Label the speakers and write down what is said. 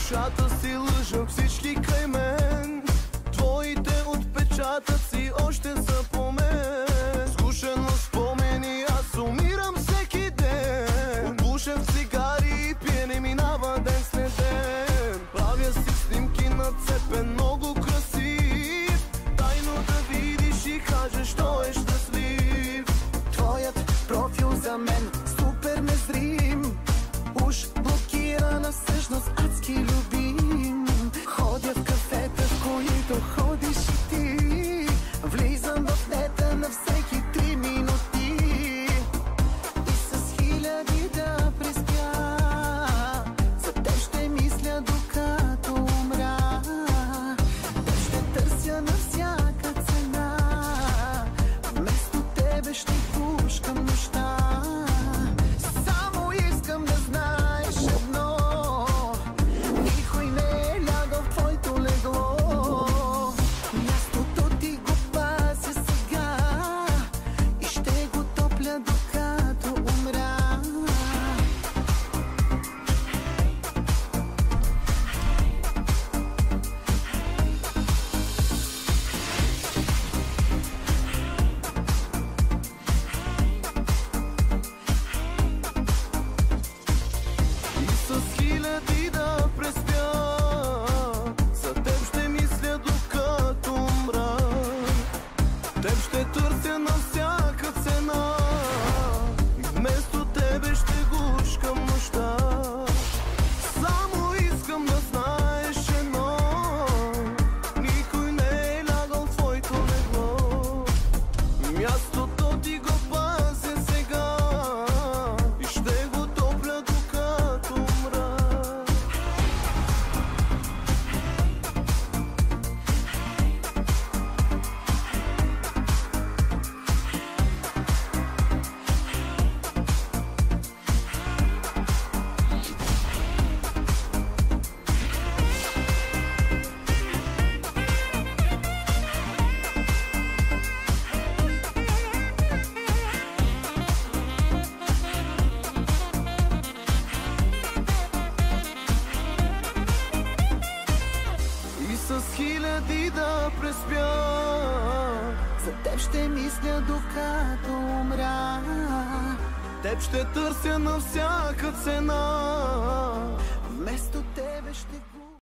Speaker 1: душата си лъжат всички край мен. Твоите отпечатъци още са по мен. Скушено спомени, аз умирам всеки ден. Отпушен в цигари и пиене минава ден след ден. Правя си снимки нацепен, много красив. Тайно да видиш и кажеш, що е щастлив.
Speaker 2: Твоят профил за мен супер незрим. Уж блокирана, всъщност адски любим. Ходя в кафета, в които ходиш и ти. Влизам в нета на всеки 3 минути. И с хиляди да преспя. За теб ще мисля докато умра. Теб ще търся на всяка цена. Вместо тебе ще пушкам нощта. Само искам да знаеш едно: никой не е лягал в твоето легло. Мястото ти го пазя сега и ще го топля докато умра.
Speaker 1: И с хиляди да преспя. За теб ще мисля докато умра. Теб ще търся на всяка цена. И вместо тебе ще гушкам нощта. Само искам да знаеш едно: никой не е лягал в твоето легло. Мястото ти го пазя сега и ще го топля докато умра. И с хиляди да преспя.
Speaker 2: За теб ще мисля докато умра.
Speaker 1: Теб ще търся на всяка цена.